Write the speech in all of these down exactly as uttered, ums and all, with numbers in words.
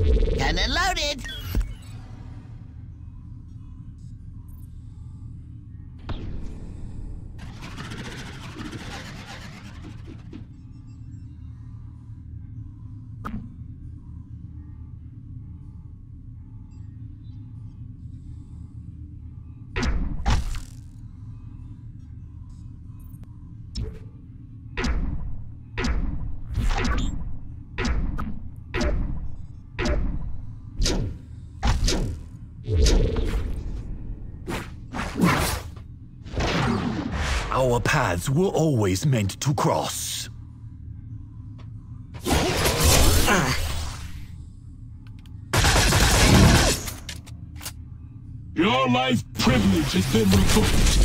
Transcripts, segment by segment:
Cannon loaded! Our paths were always meant to cross. Uh. Your life privilege has been revoked.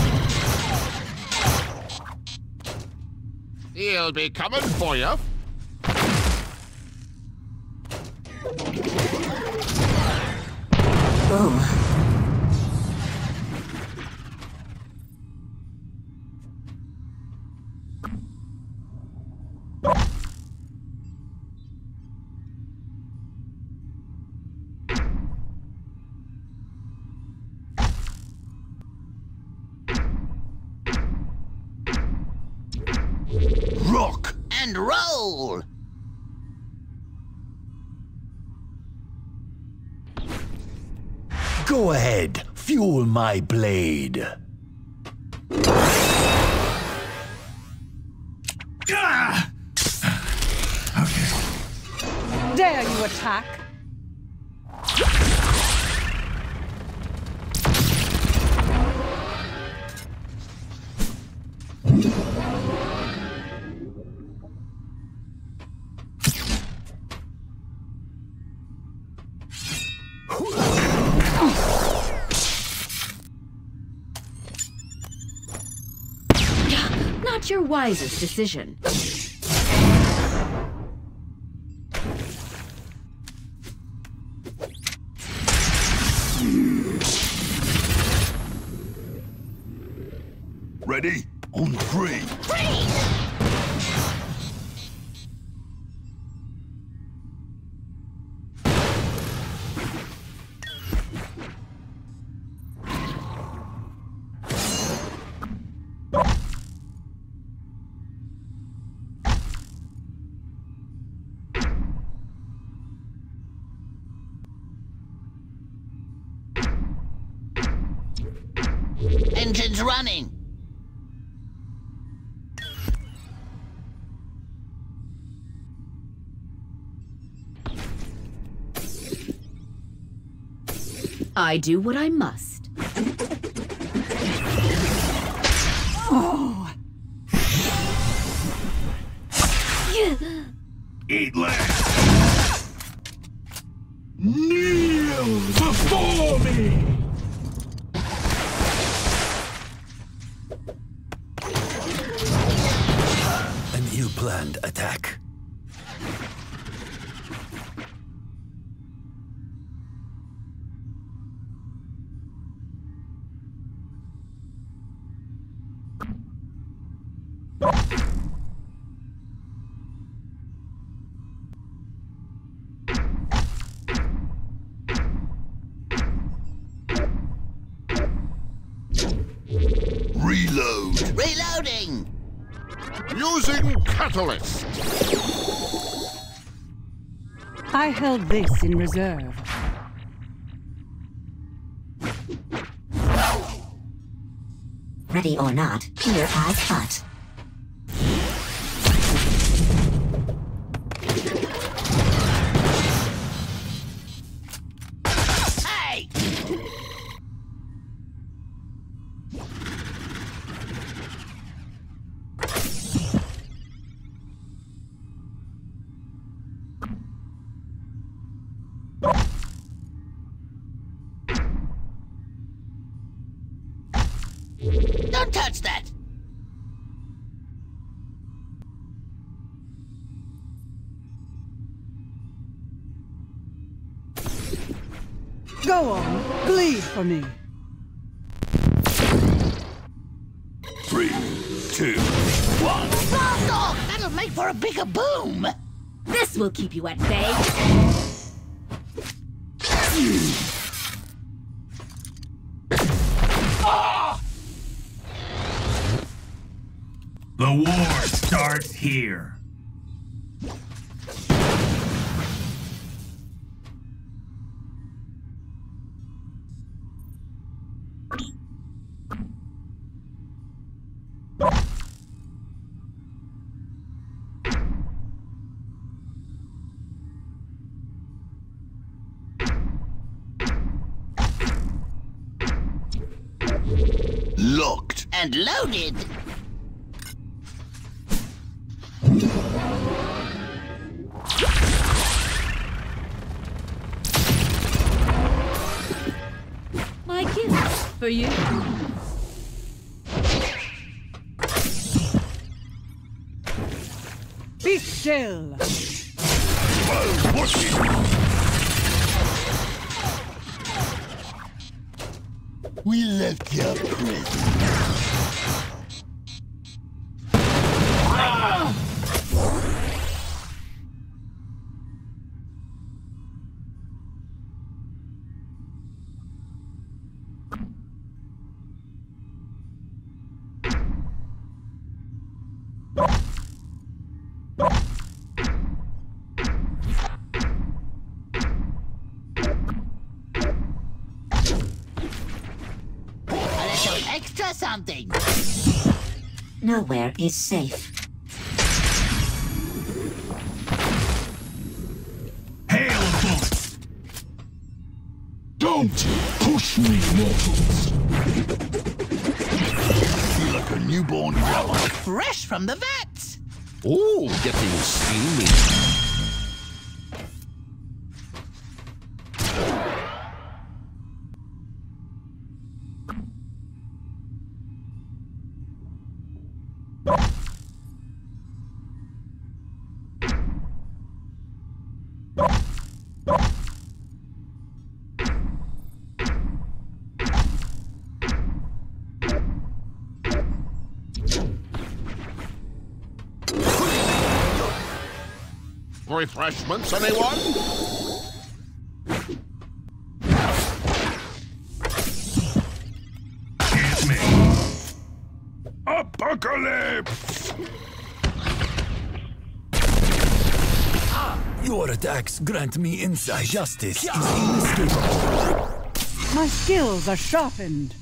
He'll be coming for you. Oh. Rock and roll! Go ahead, fuel my blade. Ah! Okay. Dare you attack? Not your wisest decision. Ready? On three. Freeze! Engine's running. I do what I must. Oh! Eat less! Kneel before me! An ill-planned attack. Reload! Reloading! Using catalyst. I held this in reserve. Ready or not, here I cut. Hey! Don't touch that! Go on, bleed for me. Three, two, one. Blast off! That'll make for a bigger boom! This will keep you at bay. The war starts here. Locked. And loaded. My gift for you. Be still. We left your prison. Extra something. Nowhere is safe. Hail of bullets! Don't push me, mortals. Feel like a newborn relic. Fresh from the vets. Ooh, getting steamy. Refreshments, anyone? It's me. Apocalypse! Your attacks grant me insight. Justice is inescapable. My skills are sharpened.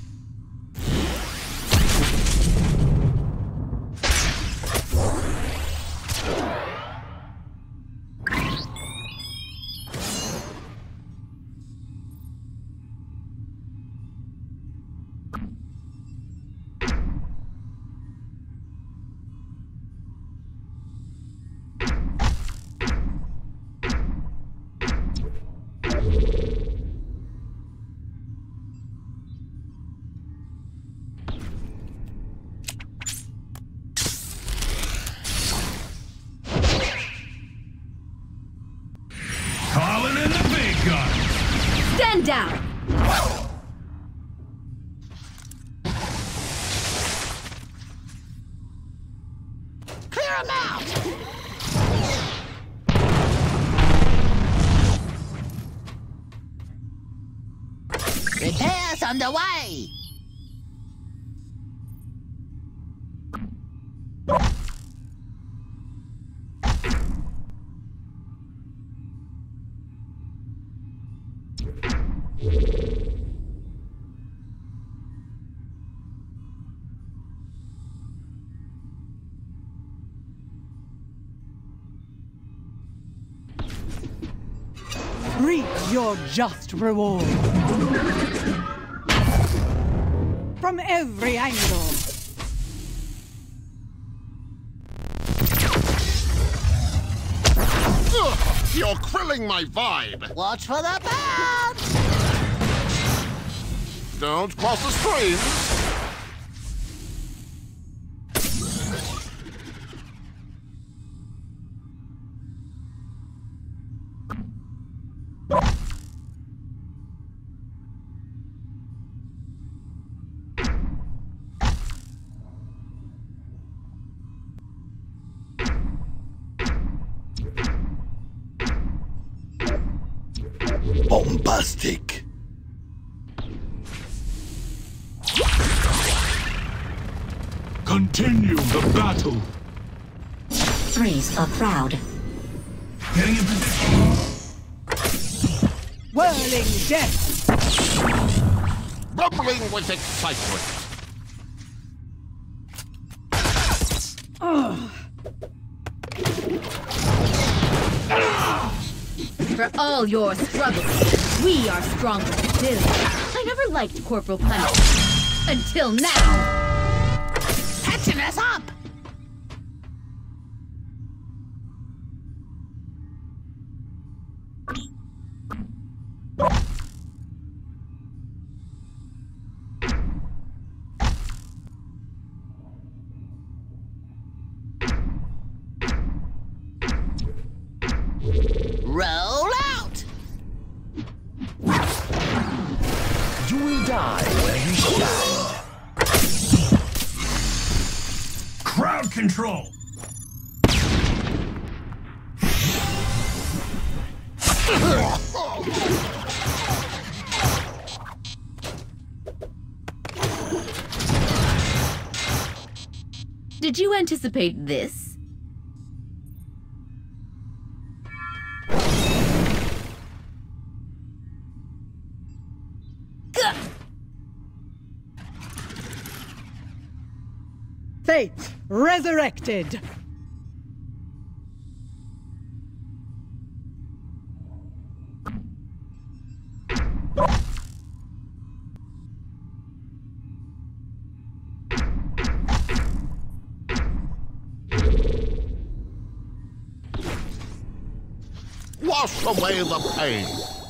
Calling in the big gun. Stand down. Clear 'em out. Repairs underway. Reap your just reward. From every angle. Ugh, you're krilling my vibe. Watch for the bounce. Don't cross the streams. Bombastic. Continue the battle. Threes are proud. Getting in position. Whirling death. Bubbling with excitement. For all your struggles, we are stronger still. I never liked corporal punishment. Until now. Catching us up! Roll out! You will die where you stand. Crowd control. Did you anticipate this? Fate resurrected. Wash away the pain.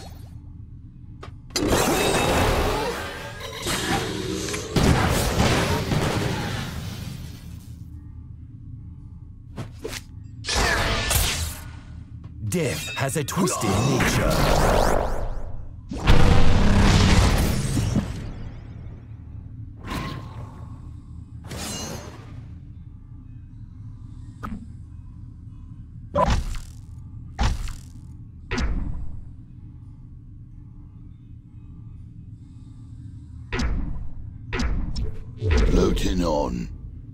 Death has a twisted nature. Floating on.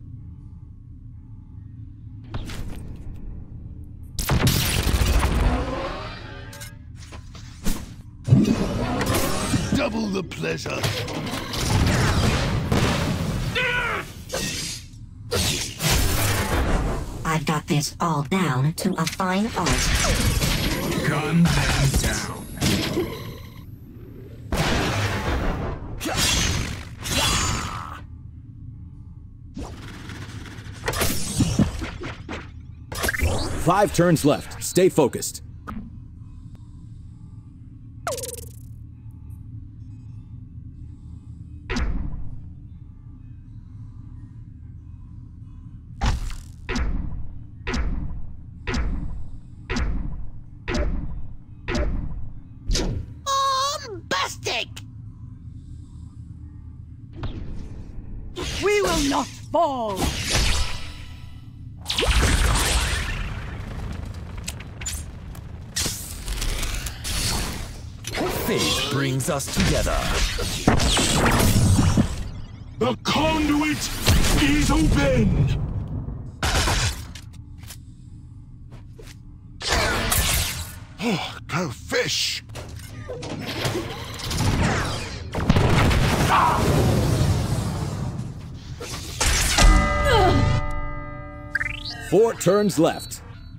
Double the pleasure. I've got this all down to a fine art. Gun them down. Five turns left. Stay focused. Bombastic! We will not fall. Fate brings us together. The conduit is open. Oh, go fish. Four turns left.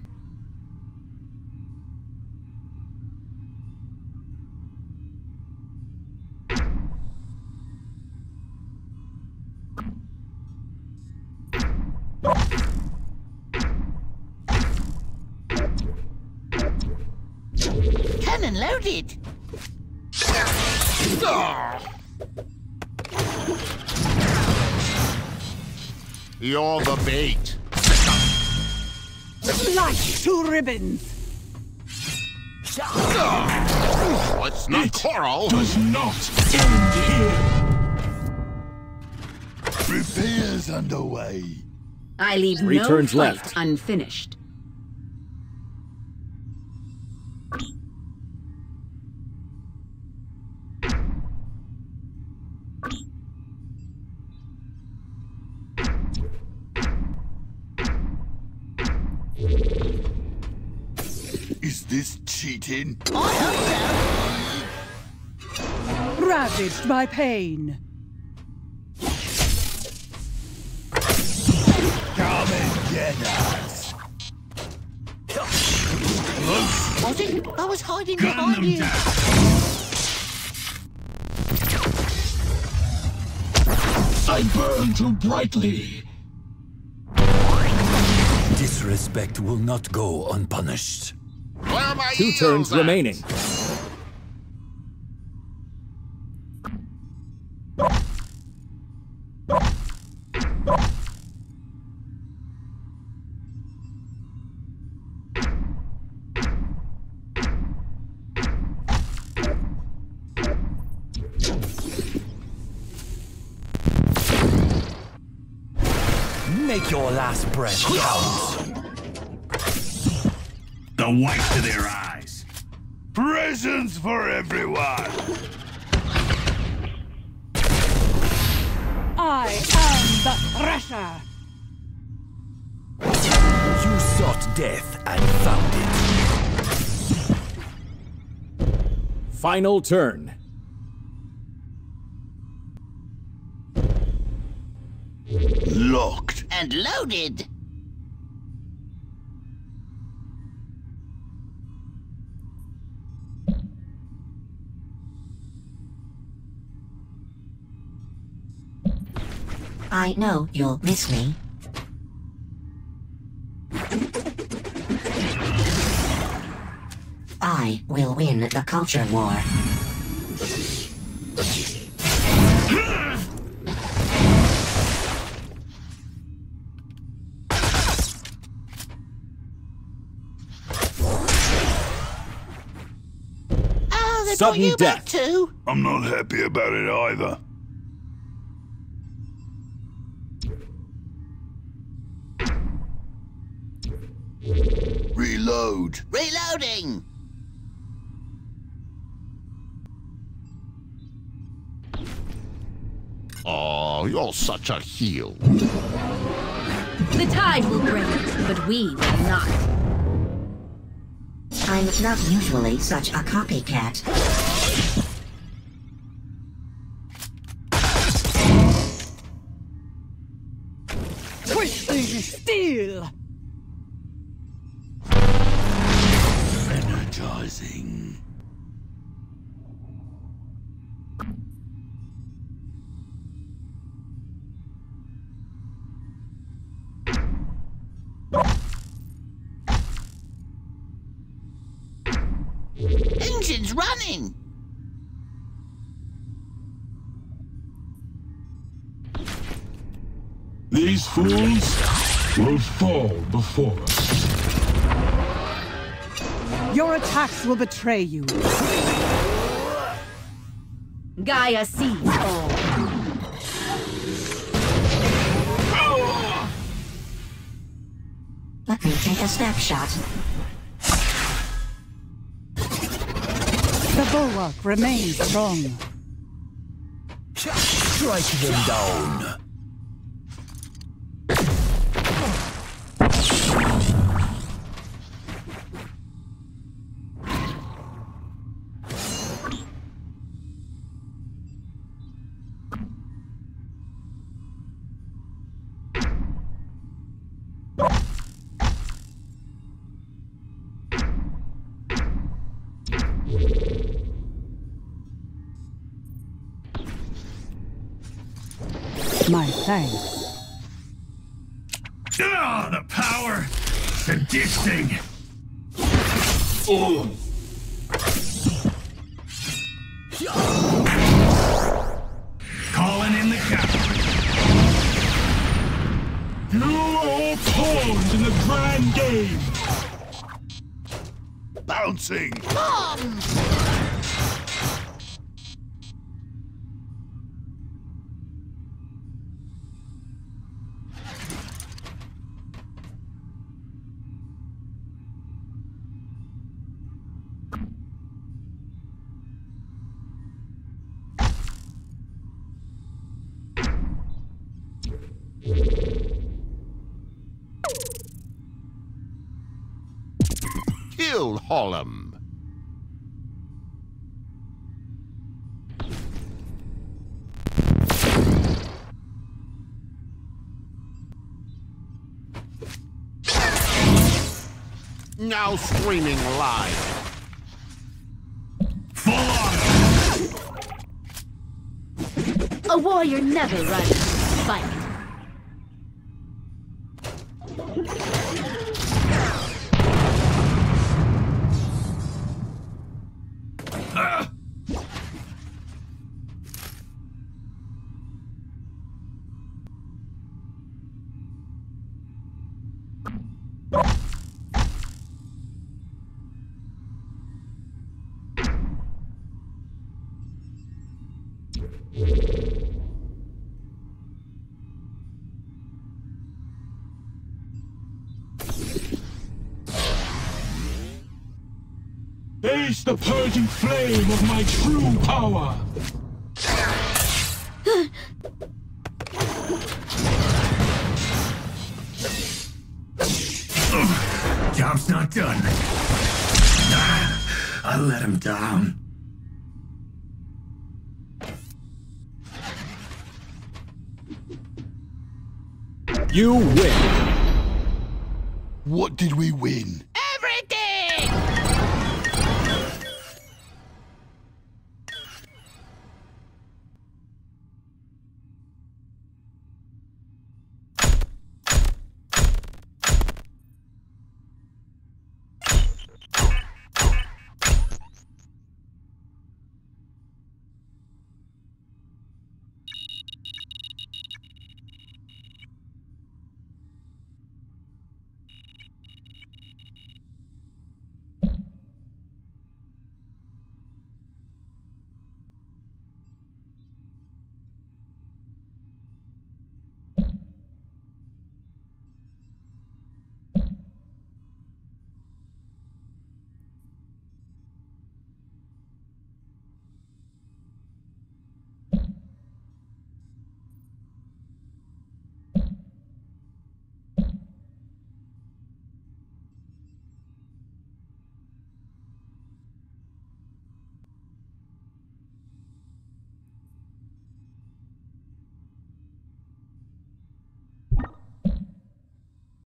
Cannon loaded! You're the bait. Slice to ribbons. Let's not It quarrel. does not end here. Repairs underway. I leave Three no turns fight left. unfinished. this cheating? I hope Ravaged by pain. Come and get us. so. Was it? I was hiding Gun behind them you. down. I burn too brightly. Disrespect will not go unpunished. Where are my Two turns heels at? remaining. Make your last breath count. The white to their eyes. Presents for everyone. I am the Thresher. You sought death and found it. Final turn. Locked. And loaded. I know you'll miss me. I will win the culture war. Oh, they brought Sudden you back death. too. I'm not happy about it either. Reload. Reloading. Oh, you're such a heel. The tide will bring it, but we will not. I'm not usually such a copycat. Twisting steel. Energizing. Engine's running. These fools will fall before us. Your attacks will betray you. Gaia sees all. Let me take a snapshot. The bulwark remains strong. Strike them down. My thanks. Ah, the power! Sadisting! Oh, Calling in the cavalry. you are pawns in the grand game. Bouncing. Bombs. kill Hollum. Now streaming live. Full on! A warrior never runs from a fight. Ah! Face the purging flame of my true power! Job's not done. Ah, I let him down. You win. What did we win?